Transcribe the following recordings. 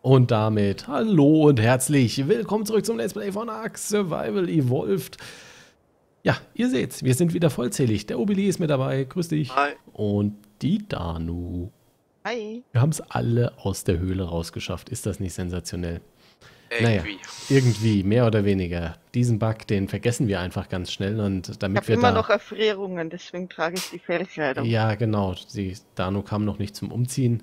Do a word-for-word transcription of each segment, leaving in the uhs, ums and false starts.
Und damit hallo und herzlich willkommen zurück zum Let's Play von Ark Survival Evolved. Ja, ihr seht's, wir sind wieder vollzählig. Der Obili ist mit dabei, grüß dich. Hi. Und die Danu. Hi. Wir haben es alle aus der Höhle rausgeschafft. Ist das nicht sensationell? Irgendwie. Naja, irgendwie, mehr oder weniger. Diesen Bug, den vergessen wir einfach ganz schnell. Und damit Ich habe wir immer da, noch Erfrierungen, deswegen trage ich die Fellkleidung. Ja, genau. Die Danu kam noch nicht zum Umziehen.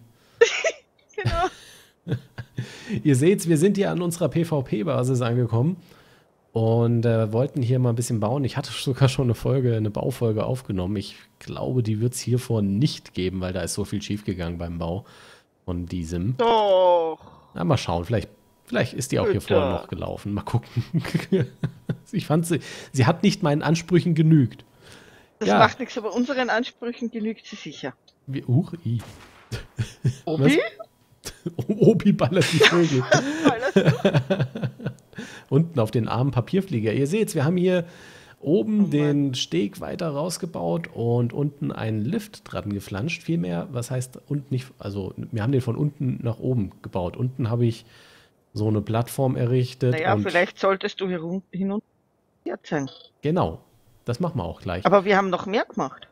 Genau. Ihr seht's, wir sind hier an unserer PvP-Basis angekommen und äh, wollten hier mal ein bisschen bauen. Ich hatte sogar schon eine Folge, eine Baufolge aufgenommen. Ich glaube, die wird es hiervon nicht geben, weil da ist so viel schiefgegangen beim Bau von diesem. Doch. Na, mal schauen, vielleicht, vielleicht ist die auch hier Bitte. vorher noch gelaufen. Mal gucken. Ich fand sie, sie hat nicht meinen Ansprüchen genügt. Das Ja. macht nichts, aber unseren Ansprüchen genügt sie sicher. Wie, uh, i. Obi? Obi ballert die Vögel. Ballerst du? Unten auf den armen Papierflieger. Ihr seht, wir haben hier oben Oh Mann. den Steg weiter rausgebaut und unten einen Lift dran geflanscht. Vielmehr, was heißt unten nicht, also wir haben den von unten nach oben gebaut. Unten habe ich so eine Plattform errichtet. Naja, und vielleicht solltest du hier hinunter sein. Genau, das machen wir auch gleich. Aber wir haben noch mehr gemacht.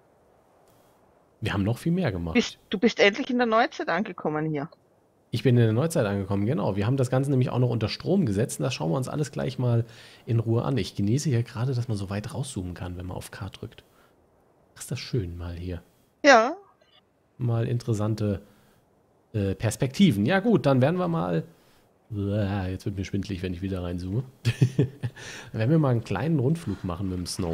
Wir haben noch viel mehr gemacht. Bist, du bist endlich in der Neuzeit angekommen hier. Ich bin in der Neuzeit angekommen, genau. Wir haben das Ganze nämlich auch noch unter Strom gesetzt und das schauen wir uns alles gleich mal in Ruhe an. Ich genieße hier gerade, dass man so weit rauszoomen kann, wenn man auf K drückt. Ach, ist das schön mal hier. Ja. Mal interessante äh, Perspektiven. Ja gut, dann werden wir mal... Uah, jetzt wird mir schwindelig, wenn ich wieder reinzoome. Dann werden wir mal einen kleinen Rundflug machen mit dem Snow.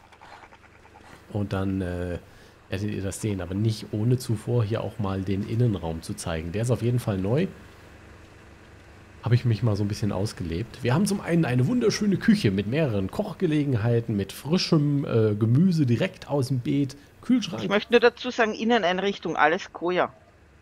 Und dann äh, werdet ihr das sehen, aber nicht ohne zuvor hier auch mal den Innenraum zu zeigen. Der ist auf jeden Fall neu. Habe ich mich mal so ein bisschen ausgelebt. Wir haben zum einen eine wunderschöne Küche mit mehreren Kochgelegenheiten, mit frischem äh, Gemüse direkt aus dem Beet, Kühlschrank. Ich möchte nur dazu sagen, Inneneinrichtung, alles Koja.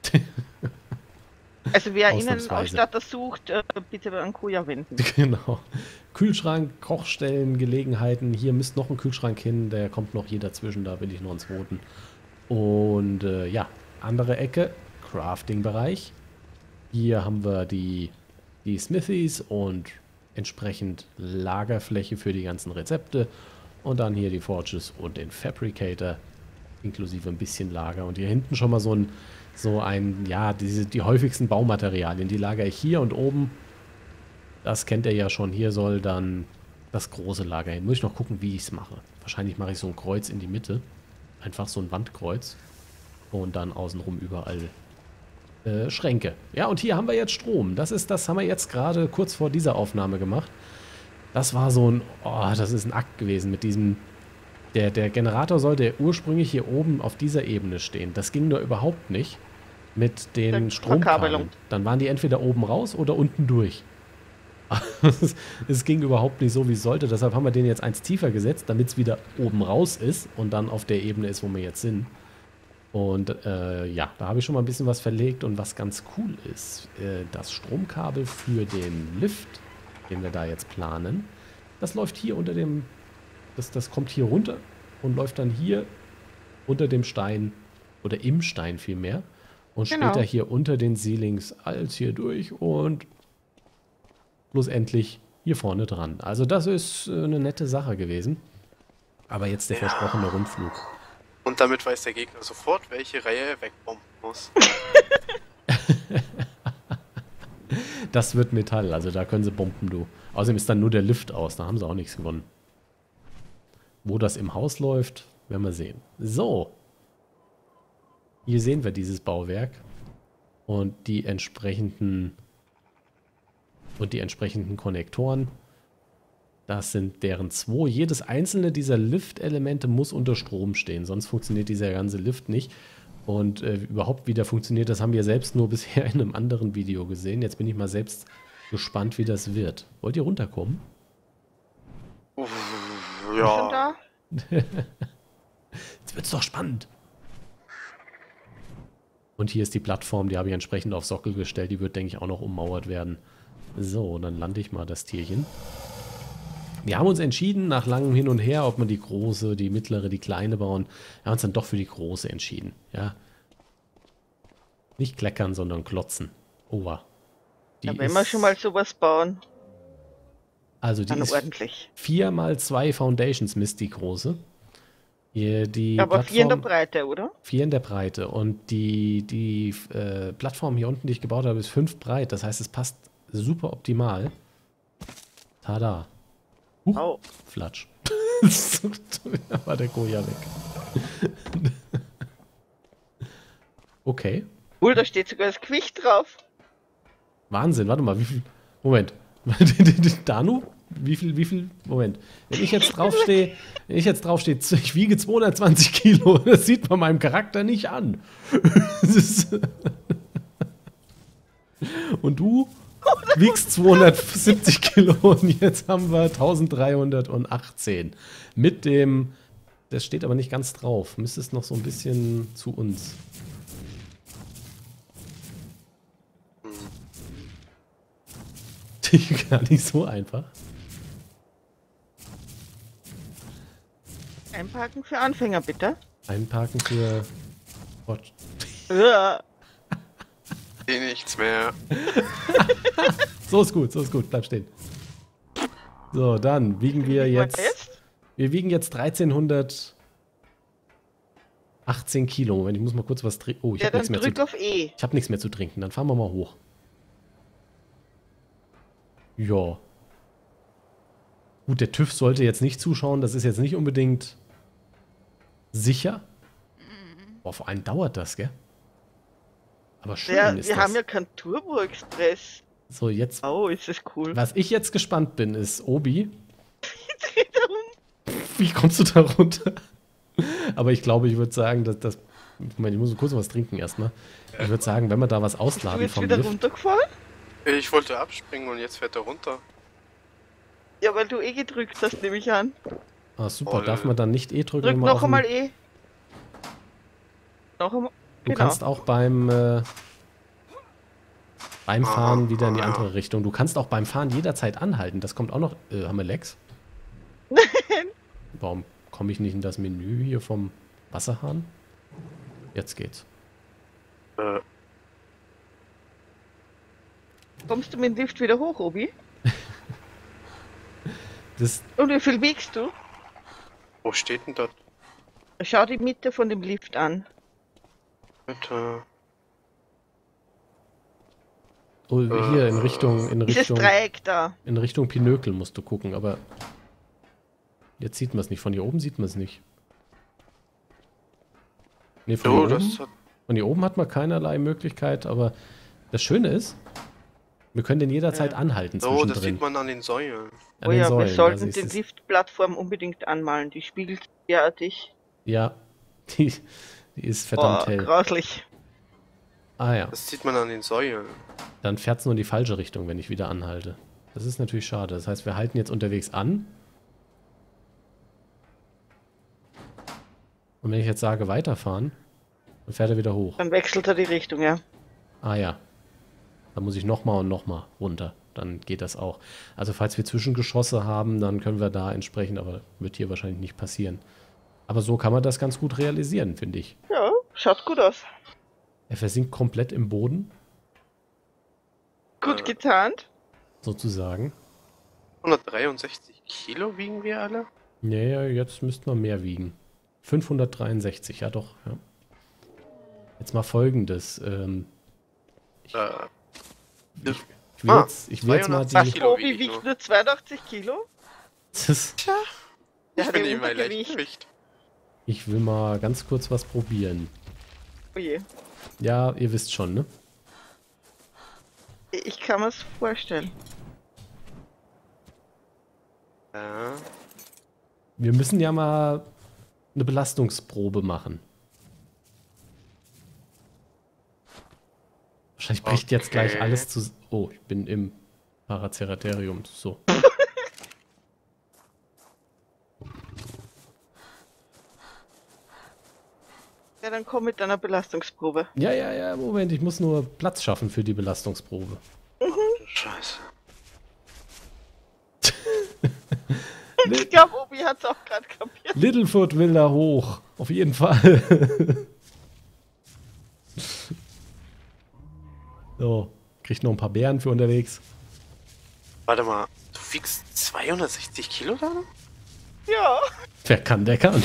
Also wer Ausnahmsweise. Innenausstatter sucht, äh, bitte an Koja wenden. Genau. Kühlschrank, Kochstellen, Gelegenheiten. Hier müsste noch ein Kühlschrank hin, der kommt noch hier dazwischen, da will ich noch einen zweiten. Und äh, ja, andere Ecke, Crafting-Bereich. Hier haben wir die, die Smithies und entsprechend Lagerfläche für die ganzen Rezepte. Und dann hier die Forges und den Fabricator, inklusive ein bisschen Lager. Und hier hinten schon mal so ein, so ein, ja, diese, die häufigsten Baumaterialien. Die lagere ich hier und oben. Das kennt ihr ja schon. Hier soll dann das große Lager hin. Muss ich noch gucken, wie ich es mache. Wahrscheinlich mache ich so ein Kreuz in die Mitte. Einfach so ein Wandkreuz. Und dann außenrum überall äh, Schränke. Ja, und hier haben wir jetzt Strom. Das ist, das haben wir jetzt gerade kurz vor dieser Aufnahme gemacht. Das war so ein, oh, das ist ein Akt gewesen mit diesem, der, der Generator sollte ursprünglich hier oben auf dieser Ebene stehen. Das ging nur überhaupt nicht mit den Der Stromkabeln. Verkabelung. Dann waren die entweder oben raus oder unten durch. Es ging überhaupt nicht so, wie es sollte. Deshalb haben wir den jetzt eins tiefer gesetzt, damit es wieder oben raus ist und dann auf der Ebene ist, wo wir jetzt sind. Und äh, ja, da habe ich schon mal ein bisschen was verlegt. Und was ganz cool ist, äh, das Stromkabel für den Lift, den wir da jetzt planen, das läuft hier unter dem, das, das kommt hier runter und läuft dann hier unter dem Stein oder im Stein vielmehr. Und Genau. später hier unter den Ceilings als hier durch und schlussendlich hier vorne dran. Also das ist äh, eine nette Sache gewesen. Aber jetzt der Ja. versprochene Rundflug. Und damit weiß der Gegner sofort, welche Reihe er wegbomben muss. Das wird Metall, also da können sie bomben, du. Außerdem ist dann nur der Lift aus, da haben sie auch nichts gewonnen. Wo das im Haus läuft, werden wir sehen. So. Hier sehen wir dieses Bauwerk. Und die entsprechenden und die entsprechenden Konnektoren. Das sind deren zwei. Jedes einzelne dieser Lift-Elemente muss unter Strom stehen, sonst funktioniert dieser ganze Lift nicht. Und äh, überhaupt, wie der funktioniert, das haben wir selbst nur bisher in einem anderen Video gesehen. Jetzt bin ich mal selbst gespannt, wie das wird. Wollt ihr runterkommen? Uff, Schon ja. da? Jetzt wird's doch spannend. Und hier ist die Plattform, die habe ich entsprechend auf Sockel gestellt. Die wird, denke ich, auch noch ummauert werden. So, dann lande ich mal das Tierchen. Wir haben uns entschieden, nach langem Hin und Her, ob man die große, die mittlere, die kleine bauen. Wir haben uns dann doch für die große entschieden. Ja. Nicht kleckern, sondern klotzen. Oha. Die Ja, wenn wir ist- schon mal sowas bauen, Also die dann ist ordentlich. vier mal zwei Foundations Mist, die große. Hier die Aber vier in der Plattform, Breite, oder? vier in der Breite. Und die, die äh, Plattform hier unten, die ich gebaut habe, ist fünf breit. Das heißt, es passt super optimal. Tada. Huch, Oh. Flatsch. Da war der Koja weg. Okay. Cool, da steht sogar das Gewicht drauf. Wahnsinn, warte mal, wie viel. Moment. Danu? Wie viel, wie viel? Moment. Wenn ich jetzt draufstehe, wenn ich jetzt draufstehe, ich wiege zweihundertzwanzig Kilo, das sieht man meinem Charakter nicht an. Das ist und du wiegst zweihundertsiebzig Kilo und jetzt haben wir dreizehnhundertachtzehn. Mit dem, das steht aber nicht ganz drauf, müsste es noch so ein bisschen zu uns. Gar nicht so einfach. Einparken für Anfänger, bitte. Einparken für. Gott. Ja. Eh nichts mehr. So ist gut, so ist gut, bleib stehen. So, dann wiegen wir Wie viel jetzt. jetzt? Wir wiegen jetzt dreizehnhundertachtzehn Kilo. Moment, ich muss mal kurz was trinken. Oh, ich Ja, habe dann nichts mehr drück zu. auf E. Ich habe nichts mehr zu trinken. Dann fahren wir mal hoch. Ja. Gut, der TÜV sollte jetzt nicht zuschauen. Das ist jetzt nicht unbedingt sicher. Boah, vor allem dauert das, gell? Aber schön Ja, ist wir das. haben ja keinen Turbo-Express. So, jetzt. Oh, ist das cool. Was ich jetzt gespannt bin, ist Obi. Dreh darum. Wie kommst du da runter? Aber ich glaube, ich würde sagen, dass das. Ich meine, ich muss kurz was trinken erstmal. Ich würde sagen, wenn wir da was Du ausladen jetzt vom wieder Lift. runtergefallen? Ich wollte abspringen und jetzt fährt er runter. Ja, weil du eh gedrückt hast, nehme ich an. Ah, super. Voll. Darf man dann nicht E drücken? Drück wenn man noch auf dem- einmal E. Noch einmal. Du Genau. kannst auch beim. Äh, beim Fahren Ah, wieder in die ah, ja. andere Richtung. Du kannst auch beim Fahren jederzeit anhalten. Das kommt auch noch. Äh, haben wir Lex? Warum komme ich nicht in das Menü hier vom Wasserhahn? Jetzt geht's. Äh, Kommst du mit dem Lift wieder hoch, Obi? Das, Und wie viel wiegst du? wo steht denn das? Schau die Mitte von dem Lift an. Bitte. oh, hier in Richtung. In Dieses Richtung, Dreieck da. in Richtung Pinökel musst du gucken, aber. Jetzt sieht man es nicht. Von hier oben sieht man es nicht. Nee, von, Oh, hier oben, das hat. von hier oben hat man keinerlei Möglichkeit, aber das Schöne ist, wir können den jederzeit Ja. anhalten Oh, das zwischendrin. sieht man an den Säulen. An Oh den ja, Säulen, wir da sollten siehst die du's. Liftplattform unbedingt anmalen. Die spiegelt derartig. Ja, die, die ist Oh, verdammt hell. grauslich. Ah ja, Das sieht man an den Säulen. dann fährt es nur in die falsche Richtung, wenn ich wieder anhalte. Das ist natürlich schade. Das heißt, wir halten jetzt unterwegs an. Und wenn ich jetzt sage, weiterfahren, dann fährt er wieder hoch. Dann wechselt er die Richtung, ja. Ah ja. Dann muss ich nochmal und nochmal runter. Dann geht das auch. Also falls wir Zwischengeschosse haben, dann können wir da entsprechend, aber wird hier wahrscheinlich nicht passieren. Aber so kann man das ganz gut realisieren, finde ich. Ja, schaut gut aus. Er versinkt komplett im Boden, Gut Äh. getarnt. sozusagen. hundertdreiundsechzig Kilo wiegen wir alle? Ja, ja, jetzt müssten wir mehr wiegen. fünfhundertdreiundsechzig, ja doch. Ja. Jetzt mal folgendes. Ähm, Äh, ich will Ah, jetzt, ich will jetzt mal zweihundertzwanzig die... Kilo Obi wieg ich wiegt nur. nur zweiundachtzig Kilo. Das, Der Ich hat bin ja eben ein Untergewicht. Leichtgewicht. ich will mal ganz kurz was probieren. Oh je. Ja, ihr wisst schon, ne? Ich kann mir's vorstellen. Ja. Wir müssen ja mal eine Belastungsprobe machen. Wahrscheinlich bricht jetzt gleich Okay. alles zu... Oh, ich bin im Paraceratherium. So. Ja, dann komm mit deiner Belastungsprobe. Ja, ja, ja, Moment. Ich muss nur Platz schaffen für die Belastungsprobe. Scheiße. Ich glaube, Obi hat's auch gerade kapiert. Littlefoot will da hoch. Auf jeden Fall. So. Kriegt noch ein paar Beeren für unterwegs. Warte mal, du wiegst zweihundertsechzig Kilo da? Ja. Wer kann, der kann.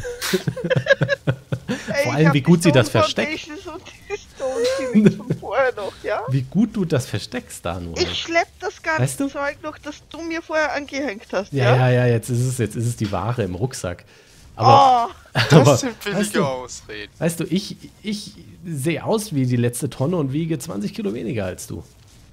Ey, Vor allem, wie gut sie das versteckt. Und die Stone von vorher noch, ja? Wie gut du das versteckst, Danu. Ich schlepp das ganze Weißt du? Zeug noch, das du mir vorher angehängt hast, Ja, ja? ja, ja, jetzt ist es, jetzt ist es die Ware im Rucksack. Aber, Oh, Das aber sind billige weißt du, Ausreden. weißt du, ich, ich sehe aus wie die letzte Tonne und wiege zwanzig Kilo weniger als du.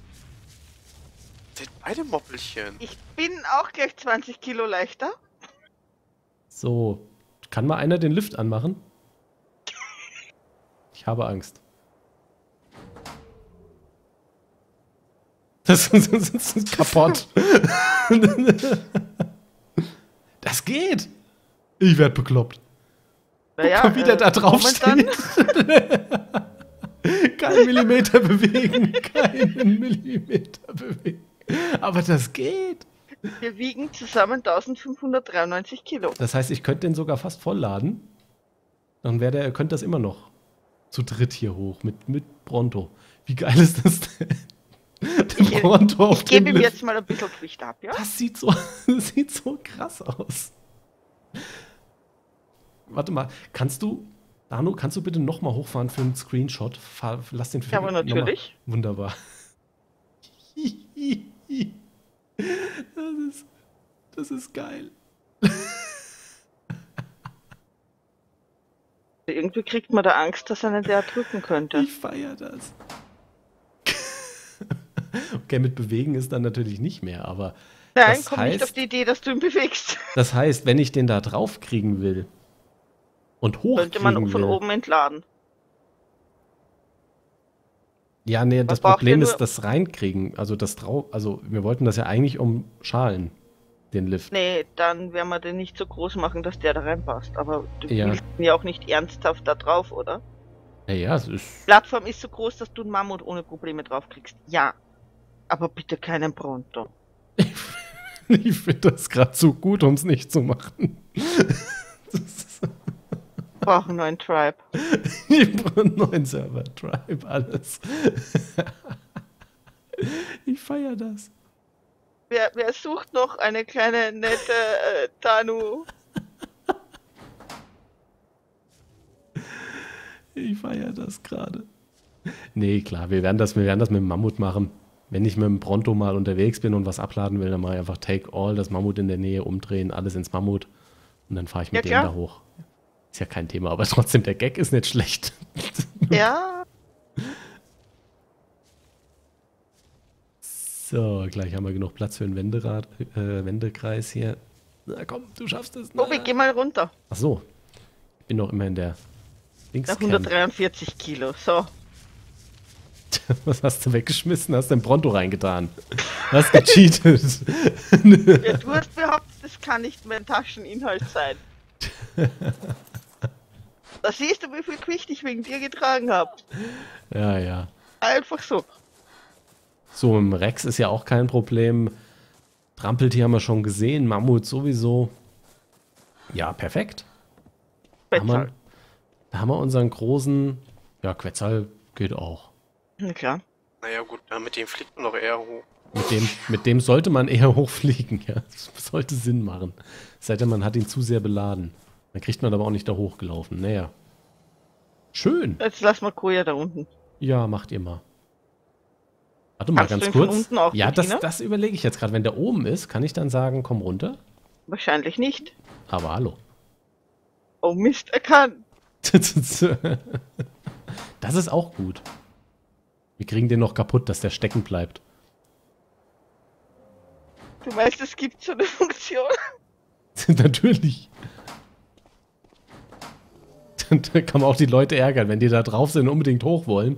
Sind beide Moppelchen. ich bin auch gleich zwanzig Kilo leichter. So, kann mal einer den Lift anmachen? Ich habe Angst. Das, das, das ist kaputt. Das geht. Ich werde bekloppt. Naja, Guck mal, wie der äh, da drauf momentan- steht. Kein Millimeter bewegen. Keinen Millimeter bewegen. Aber das geht. Wir wiegen zusammen eintausendfünfhundertdreiundneunzig Kilo. Das heißt, ich könnte den sogar fast vollladen. Dann wäre der, könnte das immer noch zu dritt hier hoch mit, mit Pronto. Wie geil ist das denn? Der Ich- Pronto auf Ich gebe dem ihm Lift. jetzt mal ein bisschen Gewicht ab, ja? Das sieht so, das sieht so krass aus. Warte mal, kannst du, Danu, kannst du bitte nochmal hochfahren für einen Screenshot? Fahr, lass den Ja, aber noch mal- natürlich. Wunderbar. Das ist, das ist geil. Irgendwie kriegt man da Angst, dass einen der drücken könnte. Ich feier das. Okay, mit bewegen ist dann natürlich nicht mehr, aber Nein, das komm nicht auf heißt- die Idee, dass du ihn bewegst. das heißt, wenn ich den da drauf kriegen will und Könnte man hochkriegen von will, oben entladen. ja, nee, das braucht Problem ihr ist nur- das reinkriegen, also das drauf, also wir wollten das ja eigentlich umschalen, den Lift. Nee, dann werden wir den nicht so groß machen, dass der da reinpasst. Aber du Ja. willst ihn ja auch nicht ernsthaft da drauf, oder? Ja, ja, es ist, Plattform ist so groß, dass du einen Mammut ohne Probleme drauf kriegst. Ja. Aber bitte keinen Pronto. ich finde das gerade so gut, um es nicht zu machen. Das ist, Wir brauchen einen neuen Tribe. ich brauche einen neuen Server, Tribe, alles. Ich feier das. Wer, wer sucht noch eine kleine, nette äh, Tanu? Ich feier das gerade. Nee, klar, wir werden das, wir werden das mit dem Mammut machen. Wenn ich mit dem Pronto mal unterwegs bin und was abladen will, dann mache ich einfach Take All, das Mammut in der Nähe umdrehen, alles ins Mammut und dann fahre ich mit Ja, dem klar. da hoch. Ist ja kein Thema, aber trotzdem, der Gag ist nicht schlecht. Ja. So, gleich haben wir genug Platz für einen Wenderad, äh, Wendekreis hier. Na komm, du schaffst es. Na. Obi, geh mal runter. Ach so, ich bin noch immer in der Na, Linkskern. hundertdreiundvierzig Kilo. So. Was hast du weggeschmissen? Hast dein Pronto reingetan. Hast gecheatet. Ja, du hast behauptet, das kann nicht mein Tascheninhalt sein. Da siehst du, wie viel Gewicht ich wegen dir getragen habe. Ja, ja. Einfach so. So, im Rex ist ja auch kein Problem. Trampeltier haben wir schon gesehen. Mammut sowieso. Ja, perfekt. Da haben, wir, Quetzal. da haben wir unseren großen. Ja, Quetzal geht auch. Na klar. Naja gut, ja, mit dem fliegt man doch eher hoch. Mit dem, mit dem sollte man eher hochfliegen. Ja, das sollte Sinn machen. Es sei denn, man hat ihn zu sehr beladen. Dann kriegt man aber auch nicht da hochgelaufen. Naja. Schön. Jetzt lass mal Koja da unten. Ja, macht ihr mal. Warte mal Kannst du ganz ihn von kurz. unten auch, Ja, das, Bettina? das überlege ich jetzt gerade. Wenn der oben ist, kann ich dann sagen, komm runter? Wahrscheinlich nicht. Aber hallo. Oh Mist, er kann. Das ist auch gut. Wir kriegen den noch kaputt, dass der stecken bleibt. Du weißt, es gibt so eine Funktion. Natürlich. Da kann man auch die Leute ärgern, wenn die da drauf sind und unbedingt hoch wollen.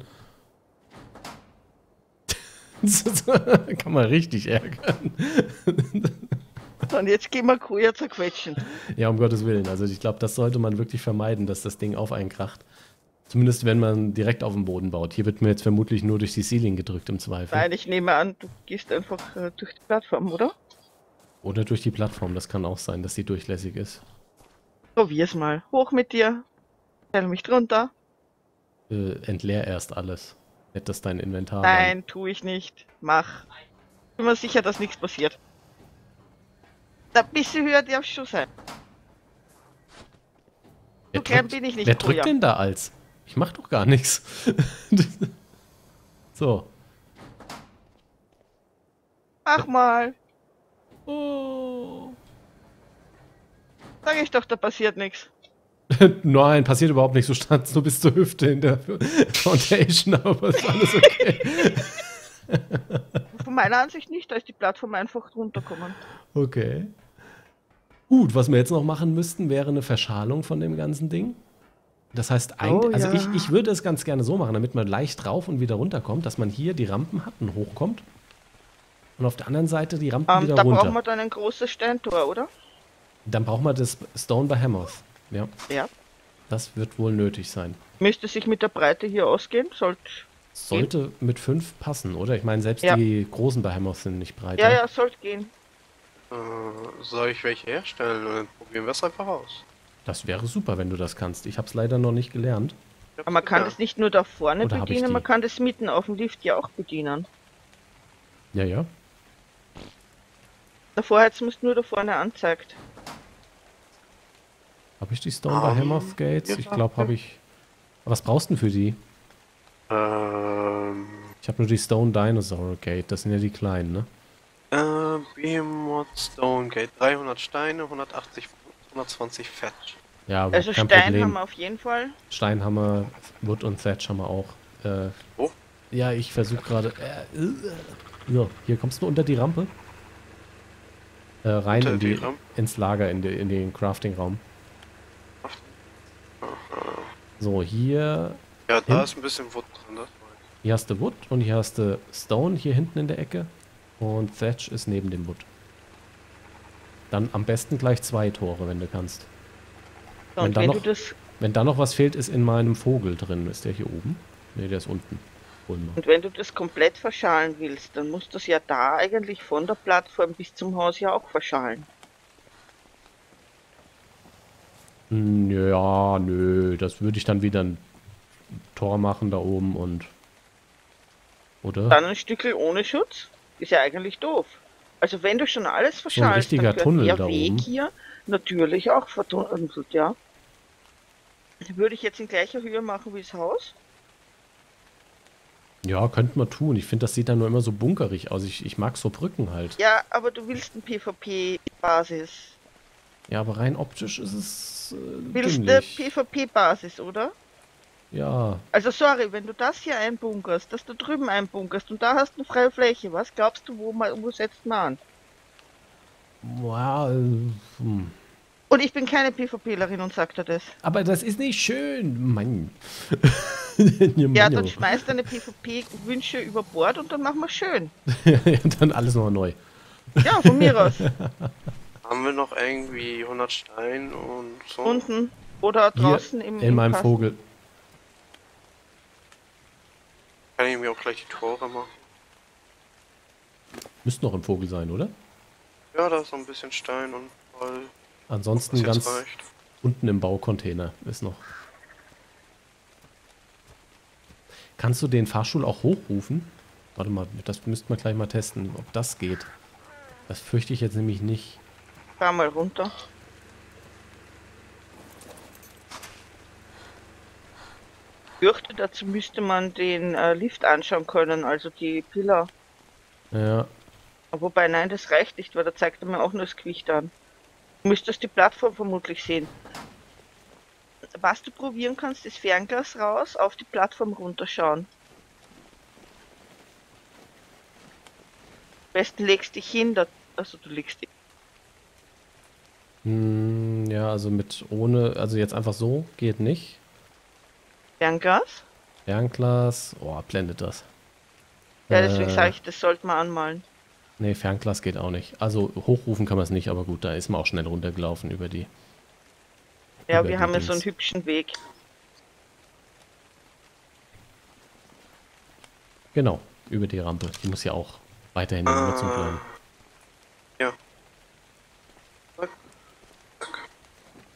Kann man richtig ärgern. So, und jetzt gehen wir Koja zerquetschen. Ja, um Gottes Willen. Also ich glaube, das sollte man wirklich vermeiden, dass das Ding auf einen kracht. Zumindest wenn man direkt auf dem Boden baut. Hier wird mir jetzt vermutlich nur durch die Ceiling gedrückt im Zweifel. Nein, ich nehme an, du gehst einfach äh, durch die Plattform, oder? Oder durch die Plattform. Das kann auch sein, dass die durchlässig ist. Probier's mal. Hoch mit dir. Stell mich drunter. Äh, entleer erst alles. Nicht, dass dein Inventar. Nein, tu ich nicht. Mach. Bin mir sicher, dass nichts passiert. Da ein bisschen höher darfst du schon sein. So Wer klein drückt, bin ich nicht, wer drückt Koja. denn da als? Ich mach doch gar nichts. So. Mach mal. Oh. Sag ich doch, da passiert nichts. Nein, passiert überhaupt nicht. So standst du bis zur Hüfte in der Foundation, aber ist alles okay. Von meiner Ansicht nicht, da ist die Plattform einfach runtergekommen. Okay. Gut, was wir jetzt noch machen müssten, wäre eine Verschalung von dem ganzen Ding. Das heißt, eigentlich, Oh, also ja. ich, ich würde es ganz gerne so machen, damit man leicht rauf und wieder runterkommt, dass man hier die Rampen hat und hochkommt. Und auf der anderen Seite die Rampen Ähm, wieder da runter. brauchen wir dann ein großes Steintor, oder? Dann brauchen wir das Stone Behemoth. Ja, Ja. das wird wohl nötig sein. Müsste sich mit der Breite hier ausgehen. Sollte. Sollte mit fünf passen, oder? Ich meine, selbst Ja. die großen Behemoths sind nicht breit. Ja, ne? ja, sollte gehen. Äh, soll ich welche herstellen? Und dann probieren wir es einfach aus. Das wäre super, wenn du das kannst. Ich habe es leider noch nicht gelernt. Ich hab's Aber man kann gelernt. das nicht nur da vorne Oder hab ich bedienen, die? man kann das mitten auf dem Lift ja auch bedienen. Ja, ja. Davor hat es mir nur da vorne anzeigt. Habe ich die Stone Um, Behemoth Gates? ja, Ich glaube, habe ich. Was brauchst du denn für die? Ähm, Ich habe nur die Stone Dinosaur Gate. Das sind ja die kleinen, ne? äh, Behemoth Stone Gate. dreihundert Steine, hundertachtzig, hundertzwanzig Fett. Ja, aber Also kein Stein Problem. haben wir auf jeden Fall. Stein haben wir, Wood und Thatch haben wir auch. Äh, Oh. Ja, ich versuche gerade. Äh, äh, so, hier kommst du unter die Rampe. Äh, rein Unter in die die, Rampe? ins Lager, in, die, in den Crafting-Raum. So, hier, Ja, da Hin? ist ein bisschen Wood drin, das weiß ich. hier hast du Wood und hier hast du Stone hier hinten in der Ecke. Und Thatch ist neben dem Wood. Dann am besten gleich zwei Tore, wenn du kannst. So, Wenn und da wenn noch- du das Wenn da noch was fehlt, ist in meinem Vogel drin. Ist der hier oben? Ne, der ist unten. Holen wir. und wenn du das komplett verschalen willst, dann musst du es ja da eigentlich von der Plattform bis zum Haus ja auch verschalen. Hm, Ja, nö, das würde ich dann wieder ein Tor machen da oben und. Oder? Dann ein Stückel ohne Schutz? Ist ja eigentlich doof. Also wenn du schon alles verschalst, richtiger dann gehört Tunnel der da Weg oben. hier natürlich auch vertunnelt, ja. Würde ich jetzt in gleicher Höhe machen wie das Haus? Ja, könnte man tun. Ich finde, das sieht dann nur immer so bunkerig aus. Ich, ich mag so Brücken halt. Ja, aber du willst ein PvP-Basis. Ja, aber rein optisch ist es äh, Willst eine dümmlich. PvP-Basis, oder? Ja, Also sorry, wenn du das hier einbunkerst, das da drüben einbunkerst und da hast du eine freie Fläche, was glaubst du, wo, mal, wo setzt man an? wow, äh, hm. Und ich bin keine PvPlerin und sag dir das. Aber das ist nicht schön. Mann. Ja, Mann, dann oh. schmeißt deine PvP-Wünsche über Bord und dann machen wir schön. Ja, dann alles nochmal neu. Ja, von mir aus. Haben wir noch irgendwie hundert Stein und so? Unten oder draußen im, In im meinem Kasten. Vogel. Kann ich mir auch gleich die Tore machen? Müsste noch ein Vogel sein, oder? Ja, da ist so ein bisschen Stein und Voll. Ansonsten Was ganz jetzt reicht. unten im Baucontainer ist noch. Kannst du den Fahrstuhl auch hochrufen? Warte mal, das müsste man gleich mal testen, ob das geht. Das fürchte ich jetzt nämlich nicht. Fahr mal runter. Ich fürchte, dazu müsste man den äh, Lift anschauen können, also die Pillar. Ja, Wobei, nein, das reicht nicht, weil da zeigt er mir auch nur das Gewicht an. Du müsstest die Plattform vermutlich sehen. Was du probieren kannst, ist Fernglas raus, auf die Plattform runterschauen. Am besten legst dich hin, da, also du legst dich. hm, ja, also mit ohne, also jetzt einfach so geht nicht. Fernglas? Fernglas, oh, blendet das. Ja, deswegen Äh, sage ich, das sollte man anmalen. Nee, Fernglas geht auch nicht. Also hochrufen kann man es nicht, aber gut, da ist man auch schnell runtergelaufen über die. Ja, über wir die haben ja so einen Dings. hübschen Weg. Genau, über die Rampe. Die muss ja auch weiterhin in Nutzung bleiben. Ja.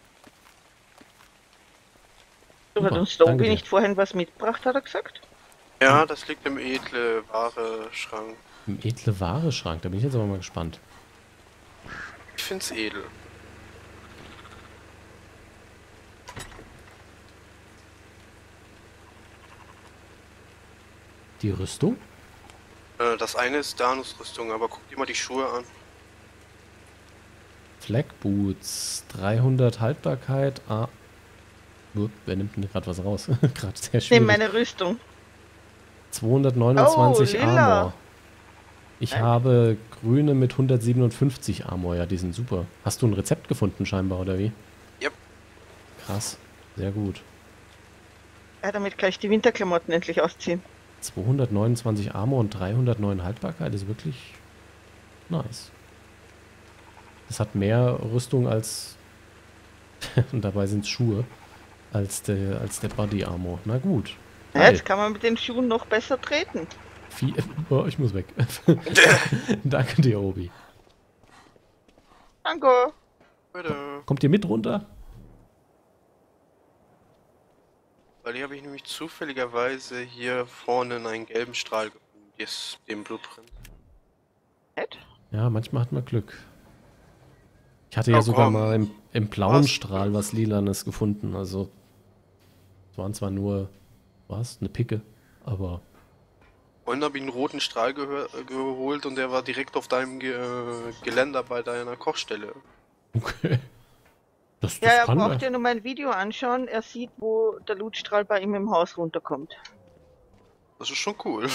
Du hat Super, uns Stoby danke dir. nicht vorhin was mitgebracht, hat er gesagt? Ja, das liegt im edle Ware-Schrank. Im edle Ware-Schrank, da bin ich jetzt aber mal gespannt. Ich find's edel. Die Rüstung? Äh, das eine ist Danus-Rüstung, aber guck dir mal die Schuhe an. Flag Boots, dreihundert Haltbarkeit. Ah. Upp, wer nimmt denn gerade was raus? Gerade sehr Ich nehme schwierig. meine Rüstung. zweihundertneunundzwanzig Oh, lila. Armor. Ich Nein. habe grüne mit hundertsiebenundfünfzig Armor. Ja, die sind super. Hast du ein Rezept gefunden scheinbar, oder wie? Yep. Krass. Sehr gut. Ja, damit kann ich die Winterklamotten endlich ausziehen. zweihundertneunundzwanzig Armor und dreihundertneun Haltbarkeit ist wirklich nice. Das hat mehr Rüstung als... und dabei sind es Schuhe. Als der, als der Body Armor. Na gut. Ja, Geil. jetzt kann man mit den Schuhen noch besser treten. Vie oh, ich muss weg. Danke dir, Obi. Danke. Bitte. Kommt ihr mit runter? Weil hier habe ich nämlich zufälligerweise hier vorne einen gelben Strahl gefunden. Hier ist dem Blueprint. Nett. Ja, manchmal hat man Glück. Ich hatte ja Oh, sogar komm. mal im, im blauen Was? Strahl was Lilanes gefunden. Also, es waren zwar nur, was? Eine Picke, aber Vorhin habe ich einen roten Strahl gehör- äh, geholt und der war direkt auf deinem Ge äh, Geländer bei deiner Kochstelle. okay. Das, das Ja, er kann braucht ja. ja nur mein Video anschauen. Er sieht, wo der Lutstrahl bei ihm im Haus runterkommt. Das ist schon cool.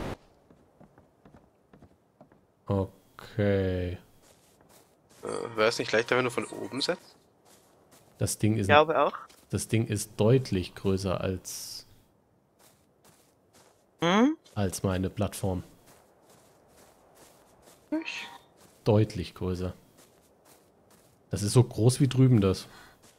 Okay. Äh, Wäre es nicht leichter, wenn du von oben setzt? Das Ding Ich ist, glaube auch. das Ding ist deutlich größer als, Hm? als meine Plattform. Ich? Deutlich größer. Das ist so groß wie drüben das.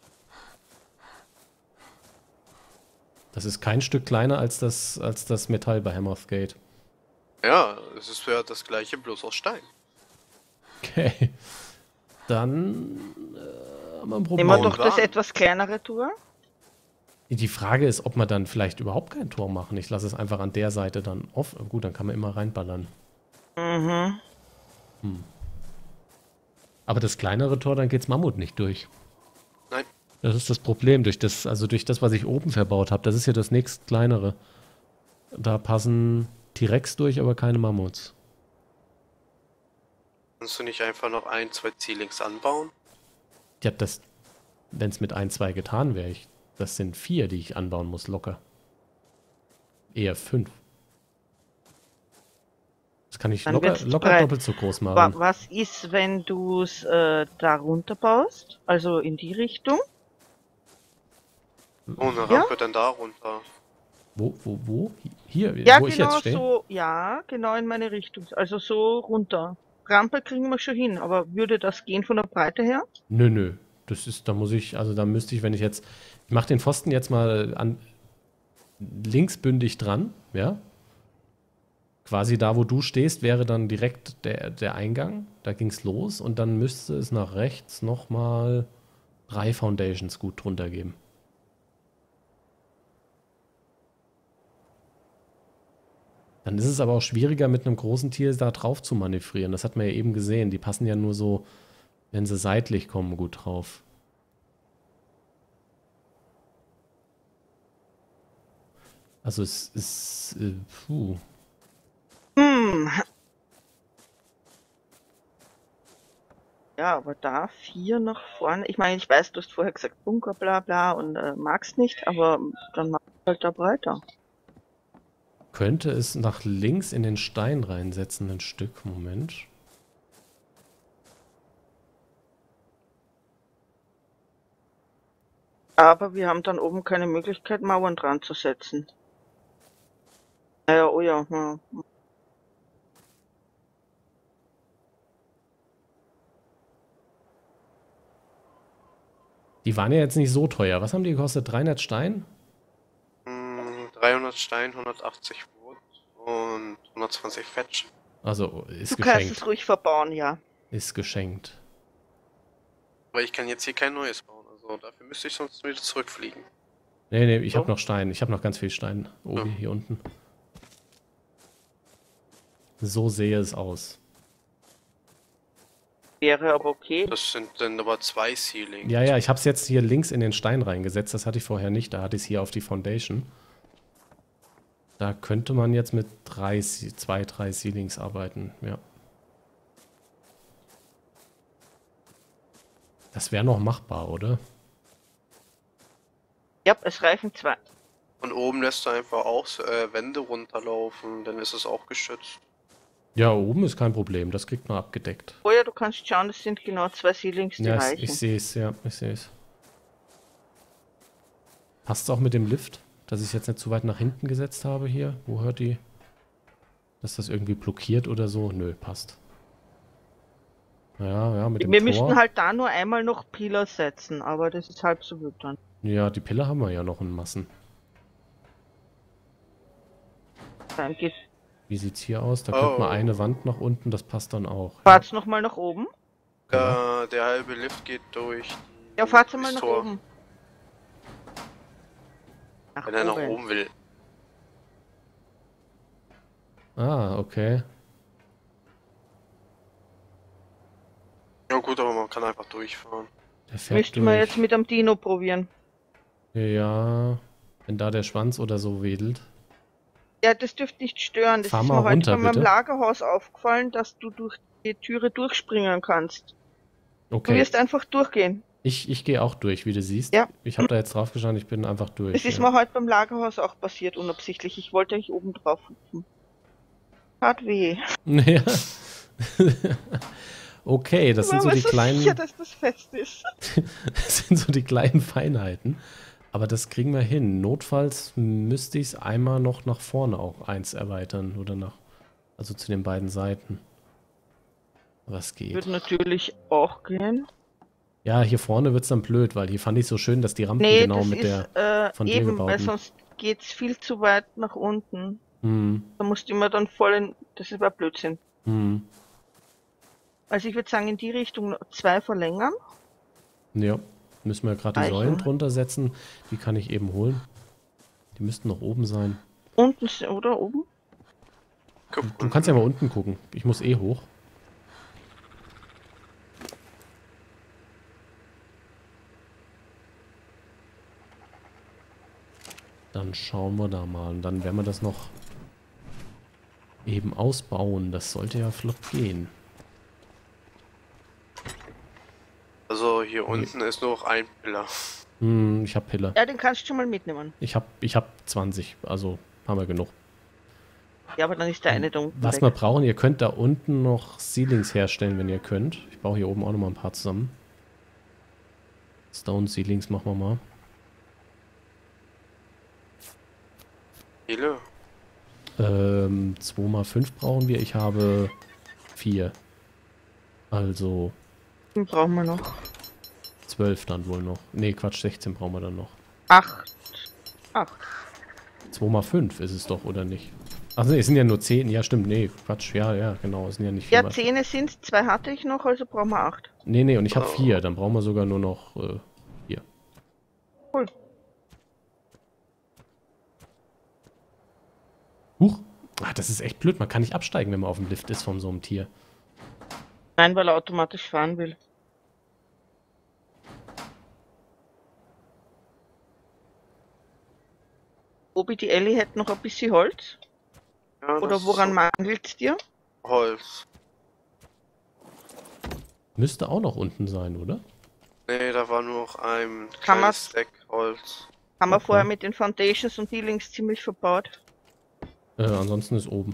Das ist kein Stück kleiner als das, als das Metall bei Hammer's Gate. Ja, es ist ja das gleiche, bloß aus Stein. Okay. Dann äh, haben wir ein Problem. Nehmen wir Und doch das dann? etwas kleinere Tour. Die Frage ist, ob wir dann vielleicht überhaupt kein Tor machen. Ich lasse es einfach an der Seite dann offen. Gut, dann kann man immer reinballern. Mhm. Aber das kleinere Tor, dann geht's Mammut nicht durch. Nein. Das ist das Problem. Durch das, also durch das, was ich oben verbaut habe, das ist ja das nächst kleinere. Da passen T-Rex durch, aber keine Mammuts. Kannst du nicht einfach noch ein, zwei Ceilings anbauen? Ja, das, wenn es mit ein, zwei getan wäre, ich, das sind vier, die ich anbauen muss, locker. Eher fünf. Das kann ich Dann locker, wird's locker breit. doppelt so groß Wa machen. was ist, wenn du es äh, da runter baust? Also in die Richtung? Oh, eine Ja? Rampe dann da runter. Wo, wo, wo? Hier, Ja, wo ich genau jetzt stehe? so. Ja, genau in meine Richtung. Also so runter. Rampe kriegen wir schon hin, aber würde das gehen von der Breite her? Nö, nö. Das ist, da muss ich, also da müsste ich, wenn ich jetzt, ich mache den Pfosten jetzt mal an linksbündig dran, ja. Quasi da, wo du stehst, wäre dann direkt der, der Eingang. Da ging es los und dann müsste es nach rechts nochmal drei Foundations gut drunter geben. Dann ist es aber auch schwieriger, mit einem großen Tier da drauf zu manövrieren. Das hat man ja eben gesehen. Die passen ja nur so, wenn sie seitlich kommen, gut drauf. Also es ist, äh, puh. Hm. Ja, aber da vier nach vorne. Ich meine, ich weiß, du hast vorher gesagt Bunker, bla bla und äh, magst nicht, aber dann mach halt da breiter. Könnte es nach links in den Stein reinsetzen, ein Stück. Moment. Aber wir haben dann oben keine Möglichkeit, Mauern dran zu setzen. Naja, oh ja. ja. Die waren ja jetzt nicht so teuer. Was haben die gekostet? dreihundert Stein? Hm, dreihundert Stein, hundertachtzig Wood und hundertzwanzig Fetch. Also ist Du kannst geschenkt. es ruhig verbauen, ja. Ist geschenkt. Aber ich kann jetzt hier kein neues bauen, also dafür müsste ich sonst wieder zurückfliegen. Nee, nee, ich So. habe noch Stein. Ich habe noch ganz viel Stein. Obi, Ja. hier unten. So sehe es aus. Wäre aber okay. Das sind dann aber zwei Ceilings. Ja, ja, ich habe es jetzt hier links in den Stein reingesetzt. Das hatte ich vorher nicht. Da hatte ich es hier auf die Foundation. Da könnte man jetzt mit drei, zwei, drei Ceilings arbeiten. Ja. Das wäre noch machbar, oder? Ja, es reichen zwei. Und oben lässt du einfach auch äh, Wände runterlaufen, dann ist es auch geschützt. Ja, oben ist kein Problem. Das kriegt man abgedeckt. Oh ja, du kannst schauen, das sind genau zwei Ceilings, die Ja, ich, reichen. ich sehe es, ja, ich sehe es. Passt es auch mit dem Lift, dass ich es jetzt nicht zu weit nach hinten gesetzt habe hier? Wo hört die? Dass das irgendwie blockiert oder so? Nö, passt. Ja, ja, mit dem Wir Tor. müssten halt da nur einmal noch Pillar setzen, aber das ist halb so wild dann. Ja, die Pille haben wir ja noch in Massen. Dann geht. Wie sieht's hier aus? Da Oh. könnte man eine Wand nach unten, das passt dann auch. Ja. Fahrt's noch mal nach oben? Äh, der halbe Lift geht durch. Ja, fahrt's mal durchs nach Tor, oben. Nach wenn er nach oben. oben will. Ah, okay. Ja gut, aber man kann einfach durchfahren. Der fährt Müssten durch. wir jetzt mit dem Dino probieren. Ja, wenn da der Schwanz oder so wedelt. Ja, das dürfte nicht stören. Das Fahr ist mal mir heute runter, bei meinem bitte. Lagerhaus aufgefallen, dass du durch die Türe durchspringen kannst. Du Okay, wirst einfach durchgehen. ich, ich gehe auch durch, wie du siehst. Ja. Ich habe da jetzt drauf geschaut, ich bin einfach durch. Das ist ja. mir heute beim Lagerhaus auch passiert, unabsichtlich. Ich wollte eigentlich oben drauf hüpfen. Hat weh. Ja. Okay, das sind Ich so war die mir kleinen, sicher, dass das fest ist. das sind so die kleinen Feinheiten. Aber das kriegen wir hin. Notfalls müsste ich es einmal noch nach vorne auch eins erweitern oder nach, also zu den beiden Seiten. Was geht? Würde natürlich auch gehen. Ja, hier vorne wird es dann blöd, weil hier fand ich so schön, dass die Rampen Nee, genau das mit ist der. äh, von dir eben, gebauten. weil sonst geht's viel zu weit nach unten. Hm, Da musst du immer dann voll in. Das ist aber Blödsinn. hm, Also ich würde sagen, in die Richtung zwei verlängern. ja. Müssen wir gerade die Reichen. Säulen drunter setzen. Die kann ich eben holen. Die müssten noch oben sein. Unten s- oder oben? Du kannst ja mal unten gucken. Ich muss eh hoch. Dann schauen wir da mal. Und dann werden wir das noch eben ausbauen. Das sollte ja flott gehen. Also hier unten ist nur noch ein Pillar. Hm, ich habe Pille. Ja, den kannst du schon mal mitnehmen. Ich habe ich hab zwanzig. Also haben wir genug. Ja, aber dann ist der eine da unten Was weg. wir brauchen, ihr könnt da unten noch Ceilings herstellen, wenn ihr könnt. Ich baue hier oben auch noch mal ein paar zusammen. Stone Ceilings machen wir mal. Viele? Ähm, zwei mal fünf brauchen wir. Ich habe vier. Also Den brauchen wir noch. zwölf dann wohl noch. Ne, Quatsch, sechzehn brauchen wir dann noch. Acht. Acht. zwei mal fünf ist es doch, oder nicht? Ach nee, es sind ja nur zehn. Ja, stimmt. Nee, Quatsch. Ja, ja, genau. Es sind ja nicht vier Ja, mal. Zähne sind's, zwei hatte ich noch, also brauchen wir acht. Nee, nee, und ich habe vier. Dann brauchen wir sogar nur noch äh, vier. Cool. Huch. Ah, das ist echt blöd. Man kann nicht absteigen, wenn man auf dem Lift ist von so einem Tier. Nein, weil er automatisch fahren will. Obi, die Ellie hätte noch ein bisschen Holz. Ja, Oder das woran ist mangelt's dir? so Holz. Müsste auch noch unten sein, oder? Nee, da war nur noch ein Kann kleines man's- Stack Holz. Haben wir Okay. vorher mit den Foundations und Dealings ziemlich verbaut. Äh, ansonsten ist oben.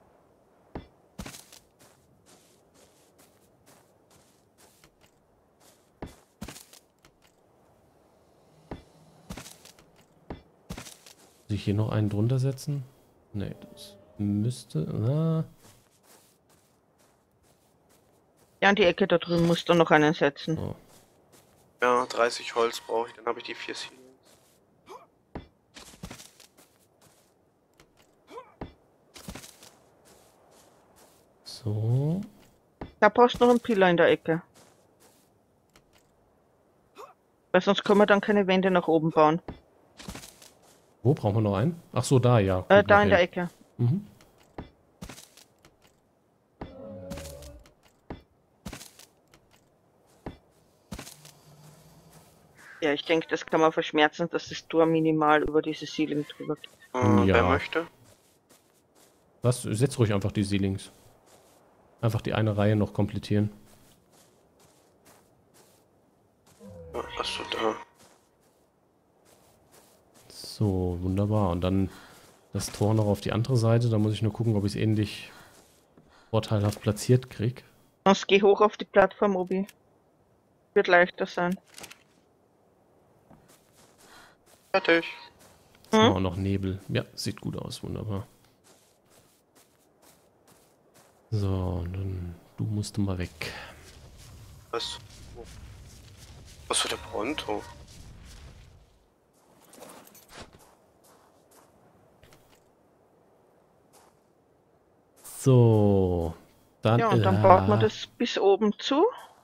Muss ich hier noch einen drunter setzen? Nee, das müsste. Ah, Ja, an die Ecke da drüben musst du noch einen setzen. so. Ja, dreißig Holz brauche ich, dann habe ich die vier Ceilings. So. Da brauchst du noch einen Pillar in der Ecke. Weil sonst können wir dann keine Wände nach oben bauen. Wo brauchen wir noch einen? Ach so, da, ja. Äh, Gut, da mach in der hin. Ecke. Mhm. Ja, ich denke, das kann man verschmerzen, dass das Tor minimal über diese Ceiling drüber geht. Äh, Ja. Wer möchte? Was? Setz ruhig einfach die Ceilings. Einfach die eine Reihe noch komplettieren. Ja, achso, da. So, wunderbar. Und dann das Tor noch auf die andere Seite. Da muss ich nur gucken, ob ich es ähnlich vorteilhaft platziert kriege. Sonst geh hoch auf die Plattform, Obi. Wird leichter sein. Fertig. Jetzt haben Hm? wir auch noch Nebel. Ja, sieht gut aus. Wunderbar. So, und dann du musst mal weg. Was? Was für der Pronto? So, dann... Ja, und dann äh, baut man das bis oben zu.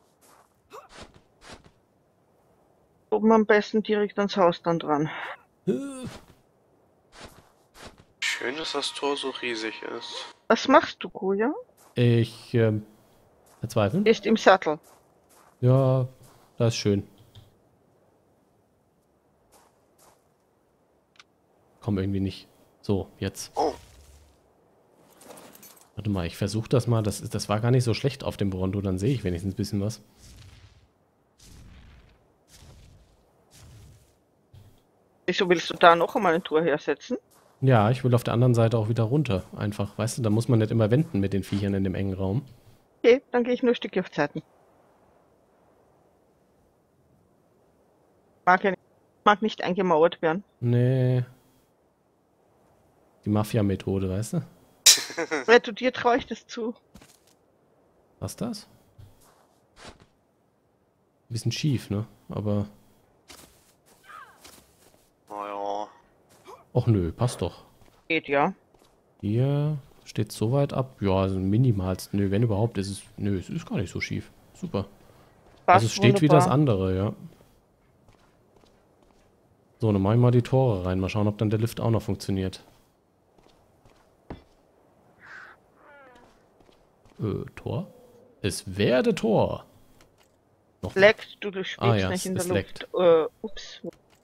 Oben am besten direkt ans Haus dann dran. Schön, dass das Tor so riesig ist. Was machst du, Kuja? Ich, ähm, verzweifeln? Ist im Sattel. Ja, das ist schön. Komm irgendwie nicht. So, jetzt. Oh, Warte mal, ich versuche das mal. Das, das war gar nicht so schlecht auf dem Bronto. Dann sehe ich wenigstens ein bisschen was. Wieso willst du da noch einmal ein Tor hersetzen? Ja, ich will auf der anderen Seite auch wieder runter. Einfach, weißt du, da muss man nicht immer wenden mit den Viechern in dem engen Raum. Okay, dann gehe ich nur ein Stück auf Zeiten. Mag, ja nicht, mag nicht eingemauert werden. Nee. Die Mafia-Methode, weißt du? Weil du dir traue ich das zu. Was das? Bisschen schief, ne? Aber... naja. Och nö, passt doch. Geht ja. Hier steht so weit ab. Ja, also minimalst. Nö, wenn überhaupt, ist es... Nö, es ist gar nicht so schief. Super. Passt Also es steht wie das wunderbar. andere, ja. So, dann mach ich mal die Tore rein. Mal schauen, ob dann der Lift auch noch funktioniert. Äh, Tor? Es werde Tor. Noch. Leckt, du, du schwebst Ah ja, nicht es- in der es Luft. leckt. Äh, ups.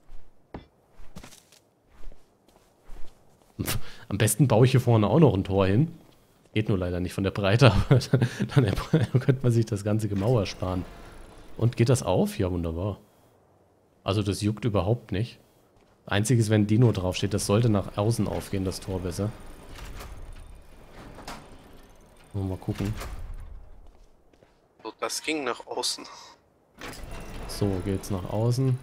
Am besten baue ich hier vorne auch noch ein Tor hin. Geht nur leider nicht von der Breite, aber dann, dann könnte man sich das ganze Gemauer sparen. Und geht das auf? Ja, wunderbar. Also das juckt überhaupt nicht. Einziges, wenn Dino draufsteht, das sollte nach außen aufgehen, das Tor besser. Mal gucken. So, das ging nach außen. So, geht's nach außen.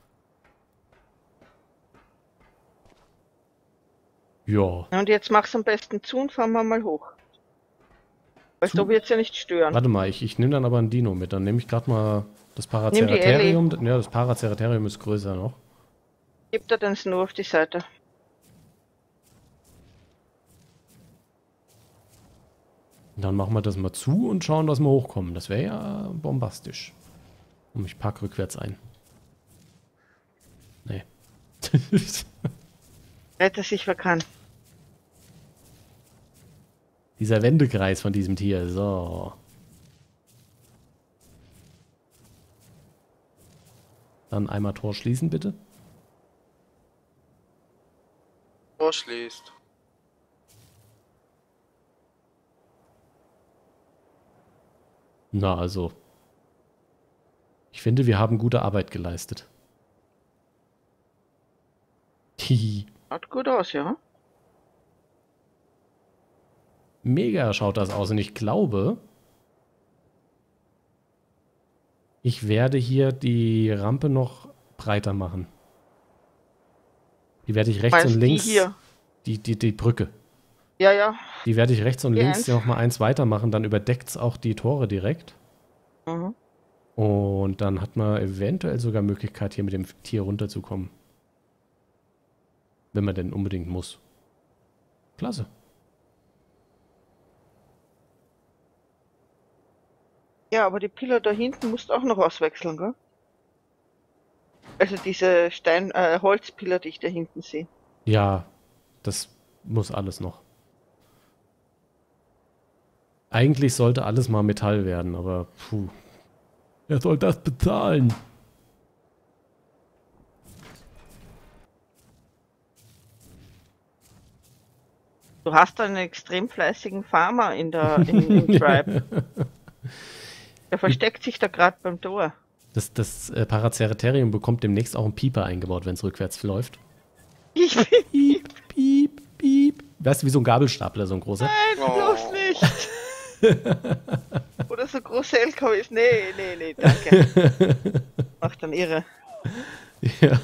Ja. Und jetzt mach's am besten zu und fahren wir mal hoch. Weißt Zu? du, wird's ja nicht stören. Warte mal, ich, ich nehme dann aber ein Dino mit. Dann nehme ich gerade mal das Nimm die Paraceratherium. Ja, das Paraceratherium ist größer noch. Gib da den Snow auf die Seite. Dann machen wir das mal zu und schauen, dass wir hochkommen. Das wäre ja bombastisch. Und ich pack rückwärts ein. Nee. Rette sich, wer kann. Dieser Wendekreis von diesem Tier. So. Dann einmal Tor schließen, bitte. Tor schließt. Na, also. Ich finde, wir haben gute Arbeit geleistet. Hihi. Schaut gut aus, ja? Mega schaut das aus und ich glaube, ich werde hier die Rampe noch breiter machen. Die werde ich rechts Meinst und die links, hier? Die, die, die Brücke, Ja, ja. die werde ich rechts und Die links eins. noch mal eins weiter machen, dann überdeckt es auch die Tore direkt. Mhm. Und dann hat man eventuell sogar Möglichkeit, hier mit dem Tier runterzukommen. Wenn man denn unbedingt muss. Klasse. Ja, aber die Pillar da hinten musst du auch noch auswechseln, gell? Also diese Stein, äh, Holzpillar, die ich da hinten sehe. Ja, das muss alles noch. Eigentlich sollte alles mal Metall werden, aber puh. Wer soll das bezahlen? Du hast einen extrem fleißigen Farmer in der, im, im Tribe. Der versteckt sich da gerade beim Tor. Das, das äh, Paraceratherium bekommt demnächst auch einen Pieper eingebaut, wenn es rückwärts läuft. Ich bin Piep, piep, piep. Weißt du, wie so ein Gabelstapler, so ein großer? Nein, bloß nicht! Oder so große L K Ws. Nee, nee, nee, danke. Macht dann irre. Ja.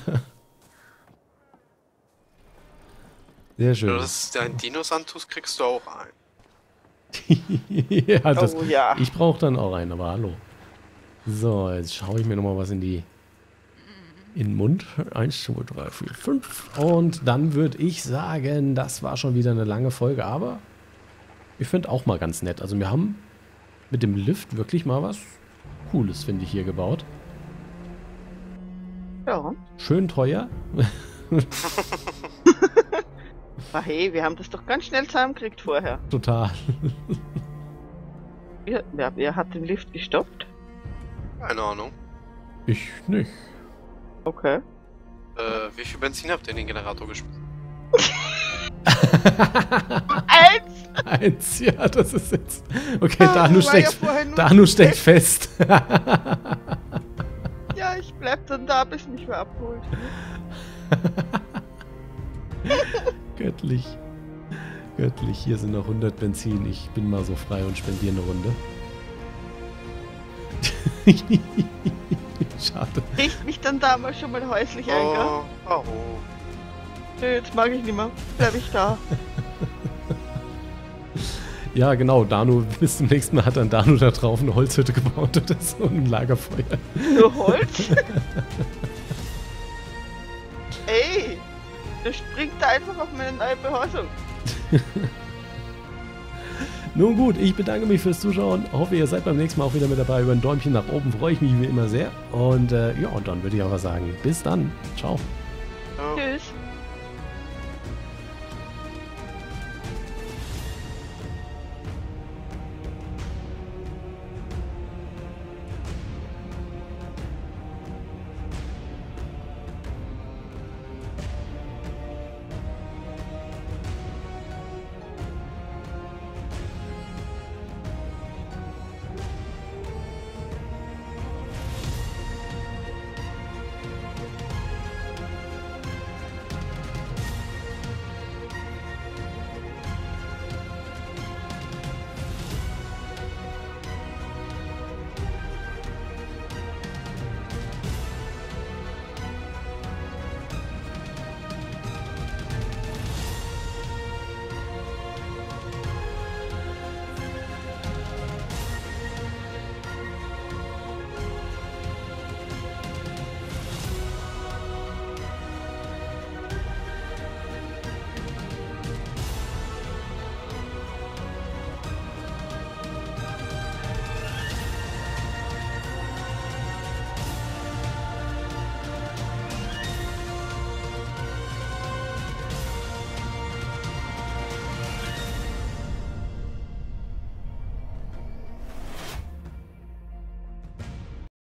Sehr schön. Das ist dein Dino-Santus kriegst du auch ein. Ja, das, Oh ja. ich brauche dann auch einen, aber hallo. So, jetzt schaue ich mir nochmal was in die in den Mund. Eins, zwei, drei, vier, fünf. Und dann würde ich sagen, das war schon wieder eine lange Folge, aber ich finde auch mal ganz nett. Also wir haben mit dem Lift wirklich mal was Cooles, finde ich, hier gebaut. Ja. Schön teuer. Aber hey, wir haben das doch ganz schnell zusammengekriegt vorher. Total. Wer, wer, wer hat den Lift gestoppt? Keine Ahnung. Ich nicht. Okay. Äh, wie viel Benzin habt ihr in den Generator geschmissen? Eins! Eins, ja, das ist jetzt. Okay, Ah, Danu war ja steckt, vorher nur Danu steckt fest. Ja, ich bleib dann da, bis mich wer abholt. Göttlich. Göttlich. Hier sind noch hundert Benzin. Ich bin mal so frei und spendiere eine Runde. Schade. Riecht mich dann damals schon mal häuslich ein, gell? Oh, oh. Nö, jetzt mag ich nicht mehr. Bleib ich da. Ja, genau. Danu, bis zum nächsten Mal hat dann Danu da drauf eine Holzhütte gebaut oder so ein Lagerfeuer. Nur Holz? Ey! Der springt da einfach auf meine neue Behausung. Nun gut, ich bedanke mich fürs Zuschauen. Hoffe, ihr seid beim nächsten Mal auch wieder mit dabei. Über ein Däumchen nach oben freue ich mich wie immer sehr. Und äh, ja, und dann würde ich aber sagen, bis dann. Ciao. Ja. Tschüss.